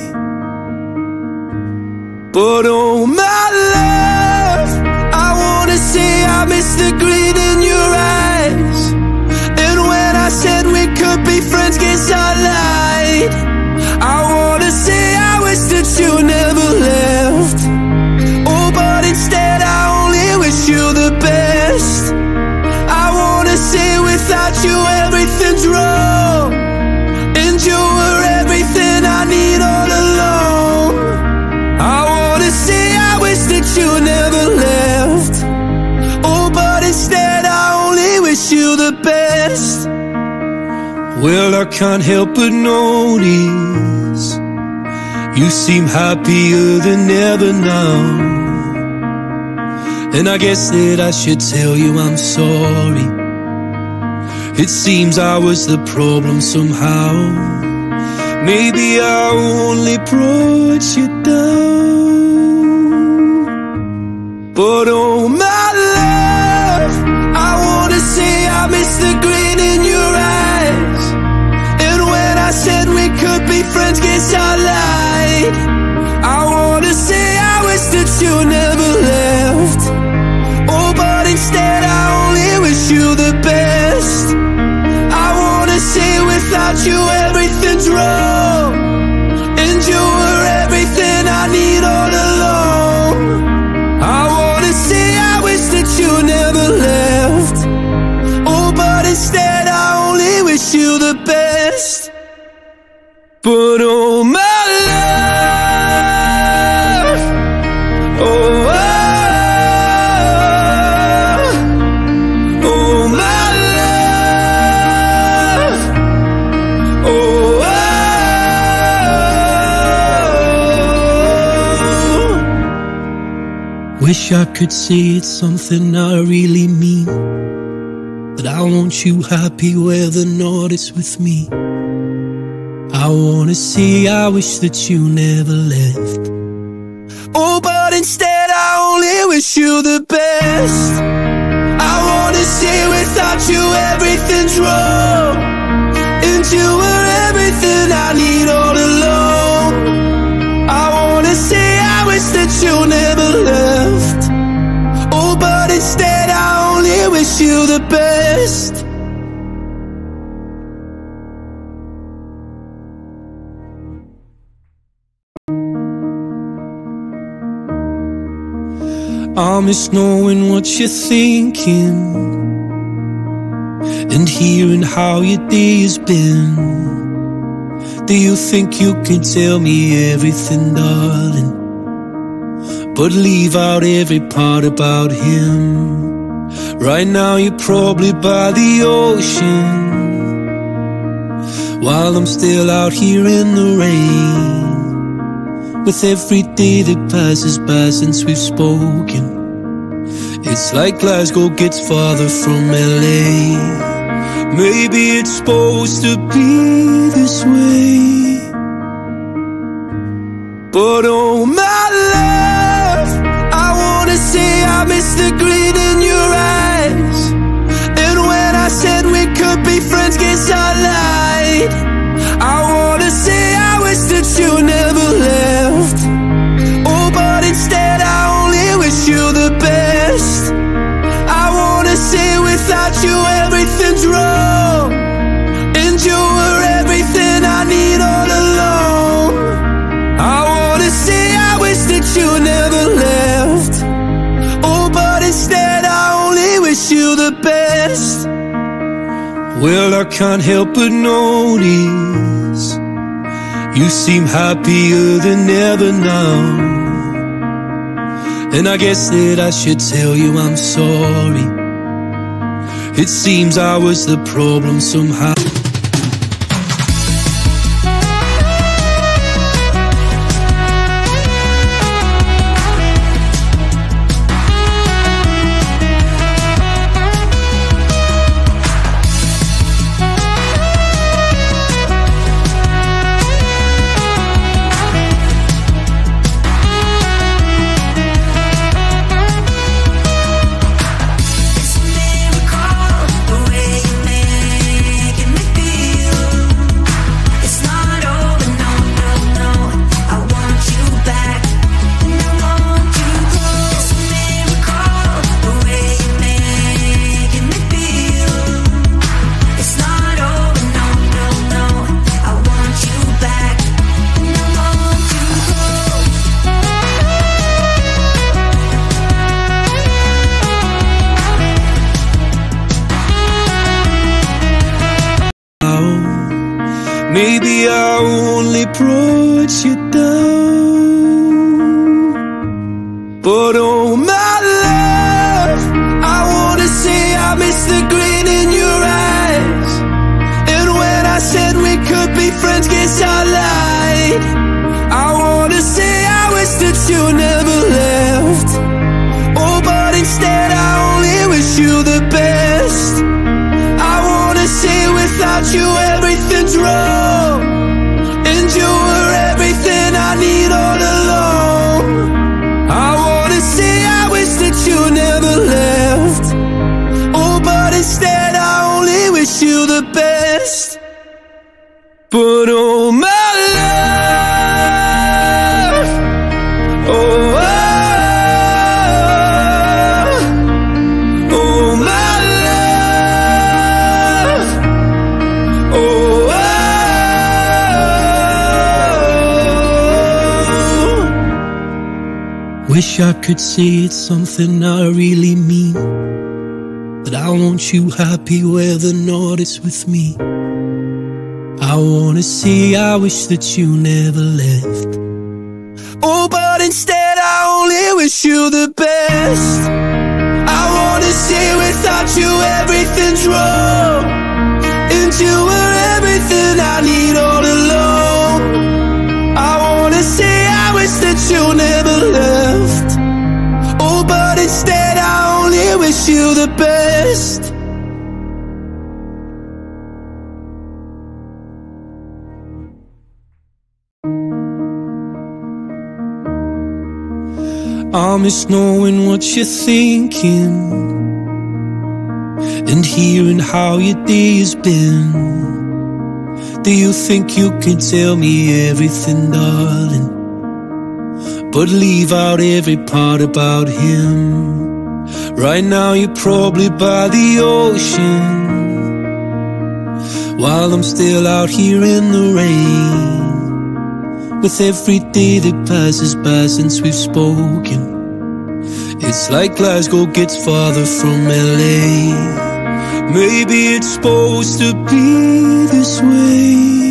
but oh my love, I wanna say I miss the green in your eyes. And when I said we could be friends, guess I lied. I wanna say I wish that you never left. Oh, but instead I only wish you Well, I can't help but notice you seem happier than ever now. And I guess that I should tell you I'm sorry. It seems I was the problem somehow. Maybe I only brought you down. But oh my love, I wanna say I miss the grin in your eyes. And when I said we could be friends, guess I lied. I wanna say I wish that you never left. Oh, but instead I only wish you the best. I wanna say without you everything's wrong, and you were everything I need all along. I wanna say I wish that you never left. Oh, but instead I only wish you the best. But oh my love, oh, oh my love, oh, wish I could say it's something I really mean, that I want you happy whether or not it's with me. I wanna say I wish that you never left. Oh, but instead I only wish you the best. I wanna say without you everything's wrong, and you were everything I need all along. I wanna say I wish that you never left. Oh, but instead I only wish you the best. I miss knowing what you're thinking, and hearing how your day has been. Do you think you can tell me everything, darling, but leave out every part about him? Right now you're probably by the ocean, while I'm still out here in the rain. With every day that passes by since we've spoken, it's like Glasgow gets farther from LA. Maybe it's supposed to be this way. But oh my love, I wanna say I miss the grin in your eyes. And when I said we could be friends, guess I lied. I wanna say I wish that you never left. Oh, but instead I only wish you the best. I wanna say without you everything's wrong, and you were everything I need all along. I wanna say I wish that you never left. Oh, but instead I only wish you the best. Well, I can't help but notice you seem happier than ever now. And I guess that I should tell you I'm sorry. It seems I was the problem somehow. Maybe I only brought you down. But oh my love, I wanna say I miss the grin in your eyes. And when I friends, guess I lied. I wanna say I wish that you never left. Oh, but instead I only wish you the best. I wanna say without you everything's wrong, and you were everything I need all along. I wanna say I wish that you never left. Oh, but instead I only wish you the best. But oh my love, oh, oh my love, oh, wish I could say it's something I really mean, that I want you happy whether or not it's with me. I wanna say I wish that you never left. Oh, but instead I only wish you the best. I wanna say without you everything's wrong, and you were everything I need all along. I wanna say I wish that you never left. Oh, but instead I only wish you the best. I miss knowing what you're thinking, and hearing how your day has been. Do you think you can tell me everything, darling, but leave out every part about him? Right now you're probably by the ocean, while I'm still out here in the rain. With every day that passes by since we've spoken, it's like Glasgow gets farther from LA. Maybe it's supposed to be this way,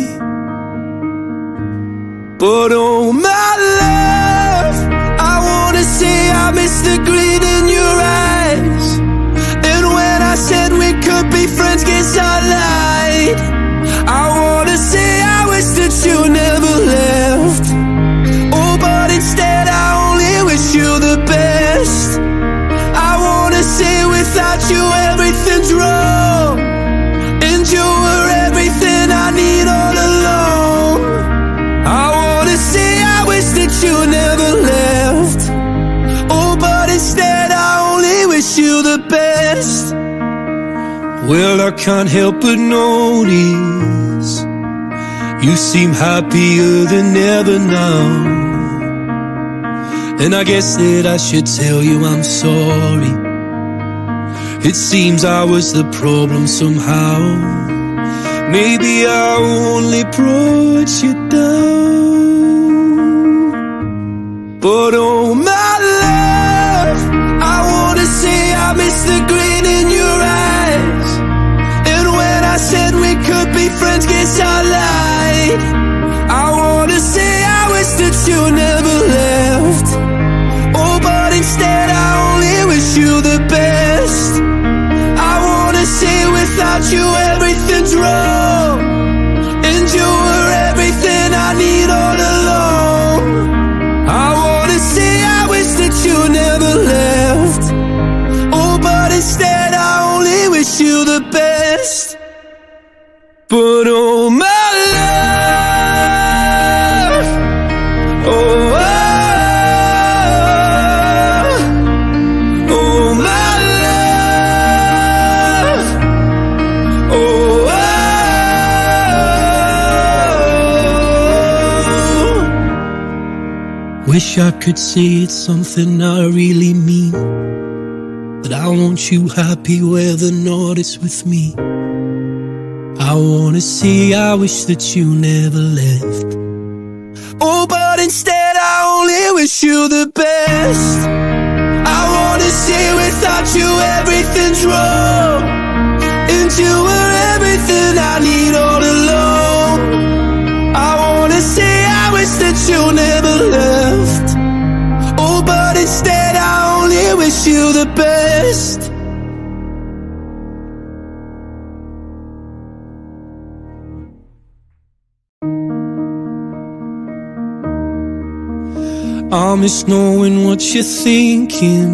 but oh my love, I wanna say I miss the grin in your eyes. And when I said we could be friends, guess I lied. I wanna say I wish that you never left. Oh, but instead I only wish you the best. I wanna say without you everything's wrong, and you were everything I need all along. I wanna say I wish that you never left. Oh, but instead I only wish you the best. Well, I can't help but notice you seem happier than ever now, and I guess that I should tell you I'm sorry. It seems I was the problem somehow. Maybe I only brought you down. But oh my love, I wanna say I miss the grin in your eyes. And when I said we could be friends, guess I lied. I wanna say I wish that you never left. Oh, but instead I only wish you the best. I wanna say without you everything's wrong, and you were everything I need all along. I wanna say I wish that you never left. Oh, but instead I only wish you the best. But oh my love, oh, oh my love, oh, wish I could say it's something I really mean, that I want you happy whether or not it's with me. I wanna say I wish that you never left. Oh, but instead I only wish you the best. I wanna say without you everything's wrong, and you were everything I need all along. I wanna say I wish that you never left. Oh, but instead I only wish you the best. I miss knowing what you're thinking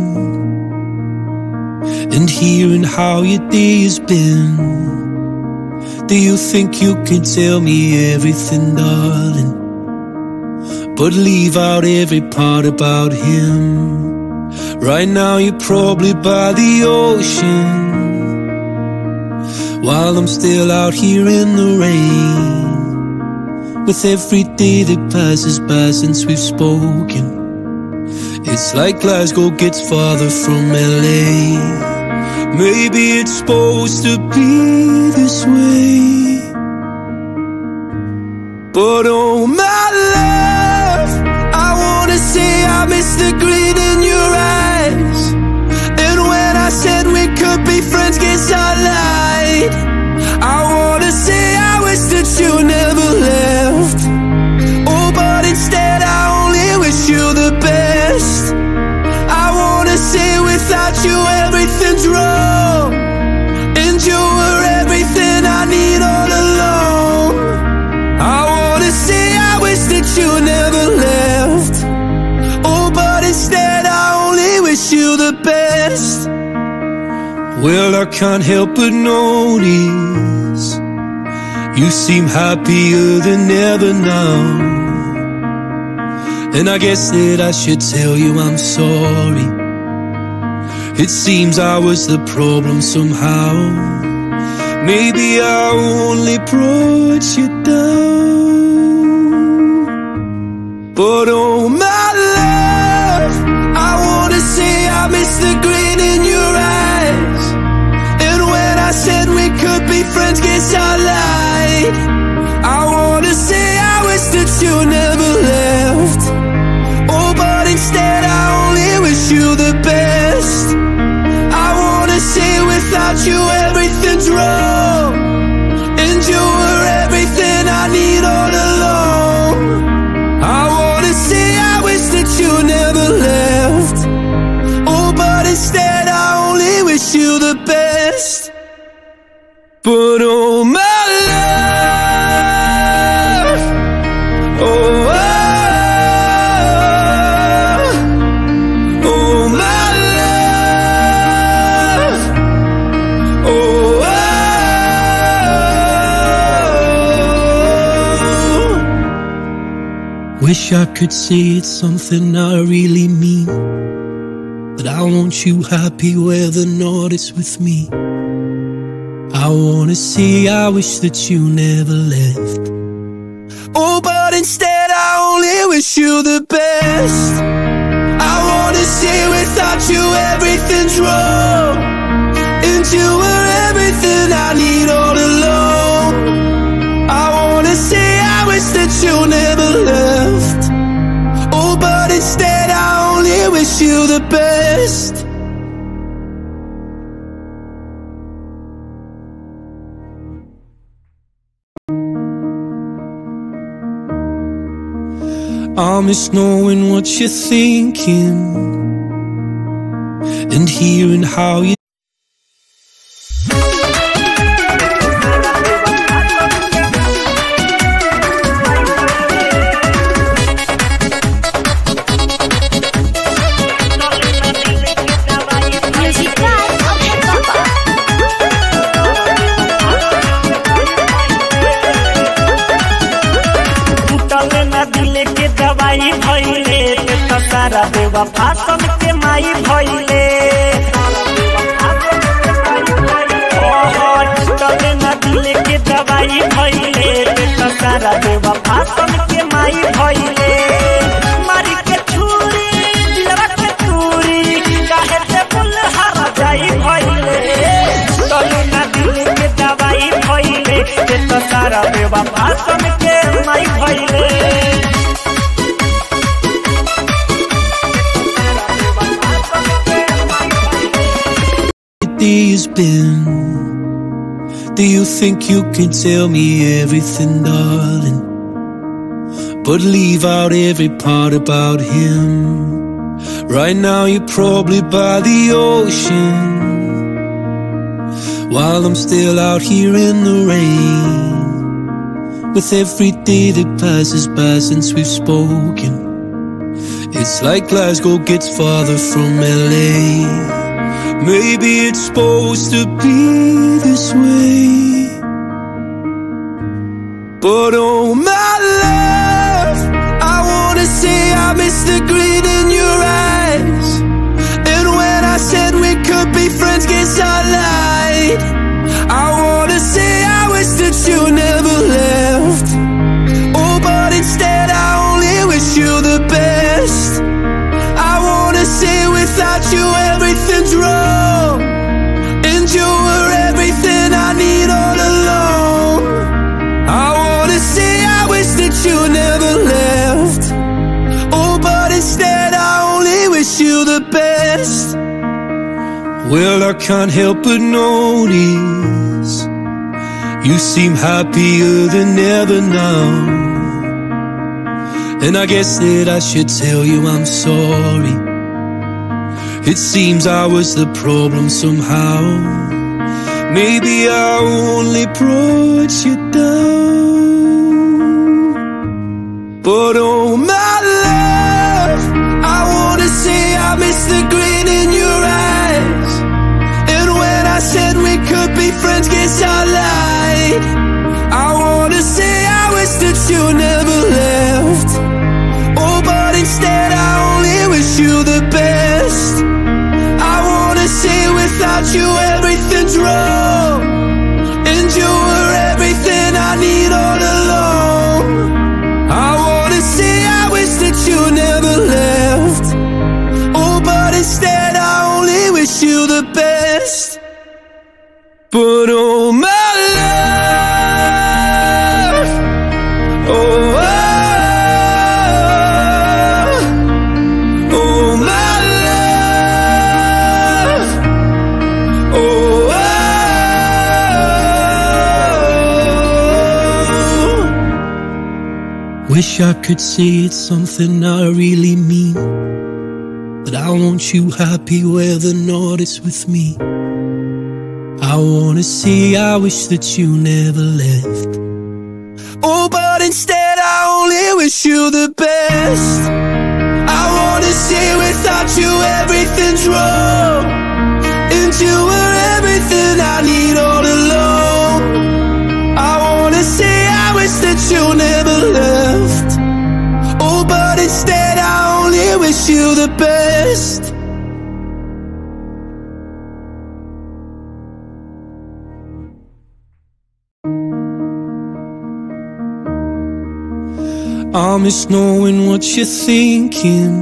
and hearing how your day has been. Do you think you can tell me everything, darling, but leave out every part about him? Right now you're probably by the ocean, while I'm still out here in the rain. With every day that passes by since we've spoken, it's like Glasgow gets farther from LA. Maybe it's supposed to be this way, but oh my love, I wanna say I miss the grin in your eyes. And when I said we could be friends, guess I lied. I wanna say I wish that you never left. Oh, but instead I only wish you the best. I wanna say without you everything's wrong, and you were everything I need all along. I wanna say I wish that you never left. Oh, but instead I only wish you the best. Well, I can't help but notice you seem happier than ever now, and I guess that I should tell you I'm sorry. It seems I was the problem somehow. Maybe I only brought you down, but oh my love, I wanna say I miss the grin in your eyes. And when I said we could be friends, guess I lied. I wanna say I wish that you never left. Oh, but instead I only wish you the best. I wanna say without you everything's wrong, and you were everything I need all along. I wanna say I wish that you never left. Oh, but instead I only wish you the best. But oh my love, oh, oh my love, oh, wish I could say it's something I really mean, that I want you happy whether or not it's with me. I wanna say I wish that you never left. Oh, but instead I only wish you the best. I wanna say without you everything's wrong, and you were everything I need all along. I wanna say I wish that you never left. Oh, but instead I only wish you the best. I miss knowing what you're thinking and hearing how you देवा फासम के माई भइले टले न दिले के दवाई भइले सारा देवा फासम के माई भइले मारी के छुरी दिलवा के चूरी काहे ते फुल हरा जाई भइले टले न दिले के दवाई भइले सारा देवा फासम के माई भइले has been. Do you think you can tell me everything, darling, but leave out every part about him? Right now you're probably by the ocean, while I'm still out here in the rain. With every day that passes by since we've spoken, It's like Glasgow gets farther from LA. Maybe it's supposed to be this way, but oh my love, I wanna say I miss the green in your eyes. And when I said we could be friends, guess I lied. I wanna say I wish that you never left. Oh, but instead I only wish you the best. I wanna say without you everything's wrong, and you were everything I need all along. I wanna say I wish that you never left. Oh, but instead I only wish you the best. Well, I can't help but notice you seem happier than ever now. And I guess that I should tell you I'm sorry. It seems I was the problem somehow. Maybe I only brought you down. But oh my love, I wanna say I miss the green in your eyes. And when I said we could be friends, guess I lied. I wanna say I wish that you never left. Oh, but instead I only wish you the best. I wanna say without you everything's wrong, and you were everything I need all along. I wanna say I wish that you never left. Oh, but instead I only wish you the best. But oh my love, oh, oh my love, oh, wish I could say it's something I really mean, that I want you happy whether or not it's with me. I wanna say I wish that you never left. Oh, but instead I only wish you the best. I wanna say without you everything's wrong, and you were everything I need all along. I wanna say I wish that you never left. Oh, but instead I only wish you the best. I miss knowing what you're thinking,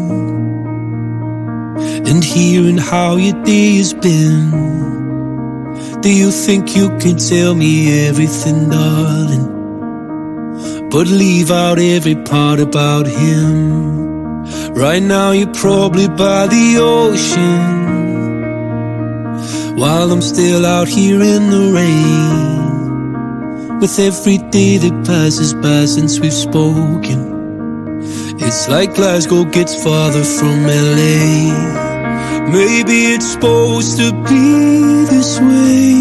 and hearing how your day has been. Do you think you can tell me everything, darling, but leave out every part about him? Right now you're probably by the ocean, while I'm still out here in the rain. With every day that passes by since we've spoken, it's like Glasgow gets farther from LA. Maybe it's supposed to be this way,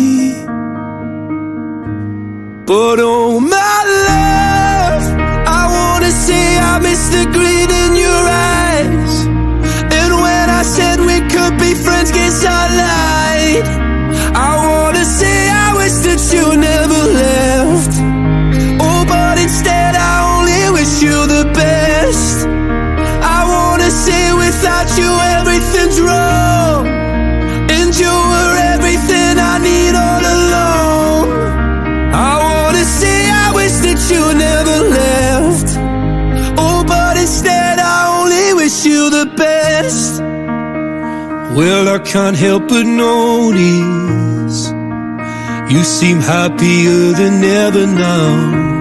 but oh my love, I wanna say I miss the green in your eyes. And when I said we could be friends, guess I lied. I wanna say I wish that you never left. Oh, but instead I only wish you the best. I wanna say without you everything's wrong, and you were everything I need all along. I wanna say I wish that you never left. Oh, but instead I only wish you the best. Well, I can't help but notice you seem happier than ever now.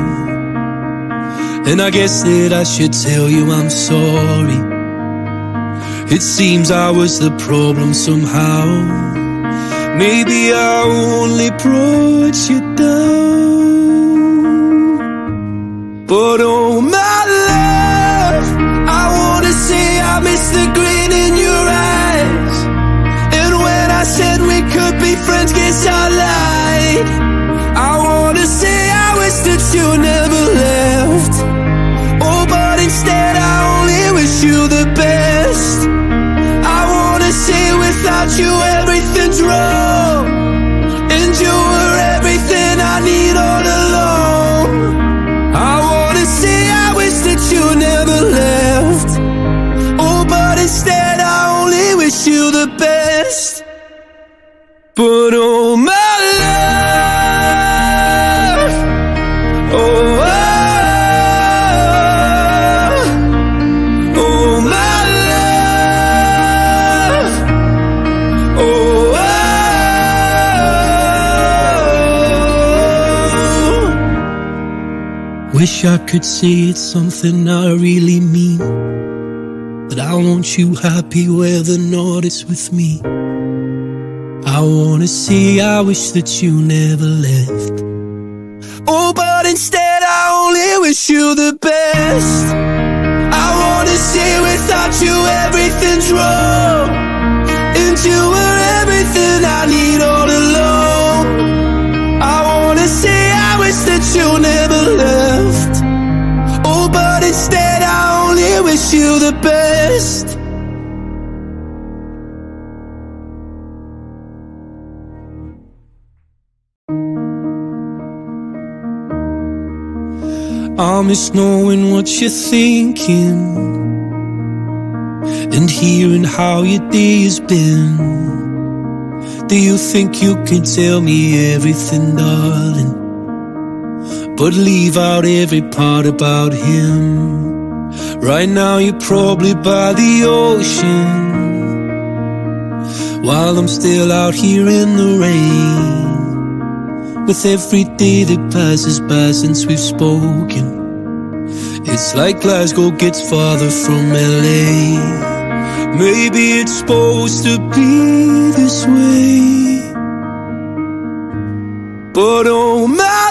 And I guess that I should tell you I'm sorry. It seems I was the problem somehow. Maybe I only brought you down. But oh my love, I wanna say I miss the green in your eyes. And when I said we could be friends, guess I lied. I wanna say I wish that you never left. Oh, but instead I only wish you the best. Wish I could say it's something I really mean, but I want you happy whether or not it's with me. I wanna say I wish that you never left. Oh, but instead I only wish you the best. I wanna say without you everything's wrong, and you were everything I need all along. I wanna say I wish that you never left. Oh, but instead I only wish you the best. I miss knowing what you're thinking and hearing how your day has been. Do you think you can tell me everything, darling, but leave out every part about him? Right now you're probably by the ocean, while I'm still out here in the rain. With every day that passes by since we've spoken, it's like Glasgow gets farther from LA. Maybe it's supposed to be this way, but oh my